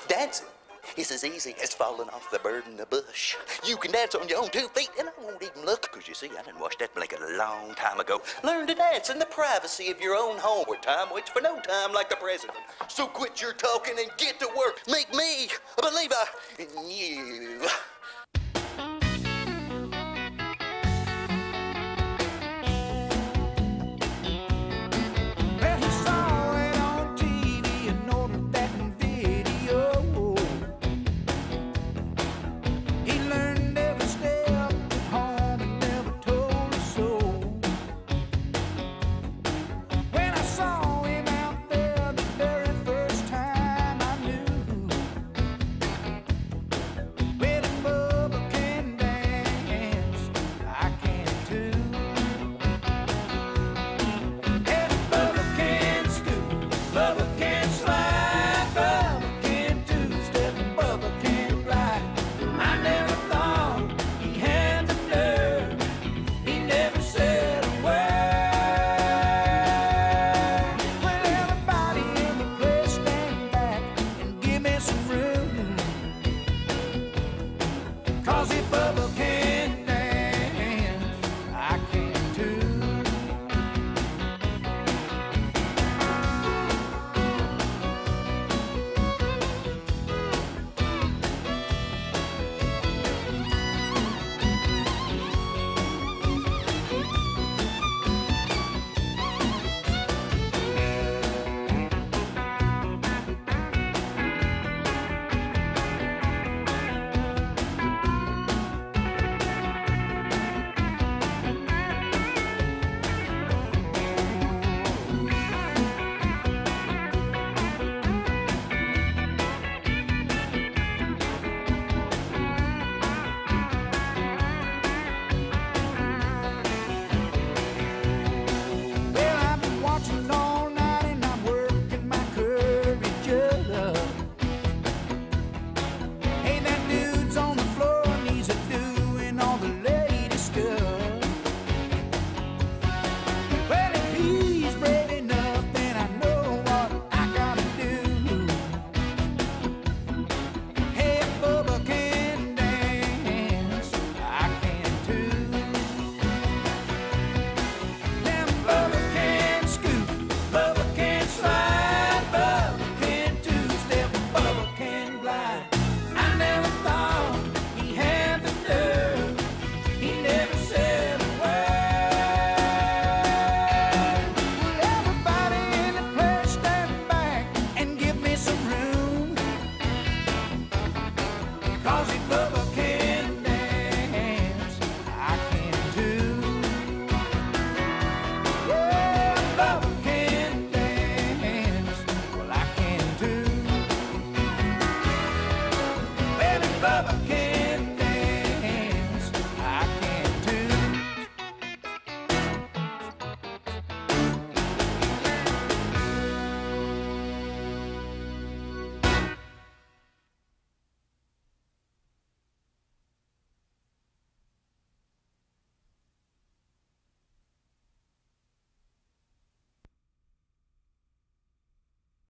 Dancing is as easy as falling off the bird in the bush. You can dance on your own 2 feet, and I won't even look, because you see, I done watched that blanket a long time ago. Learn to dance in the privacy of your own home, where time waits for no time like the president. So quit your talking and get to work. Make me a believer in you.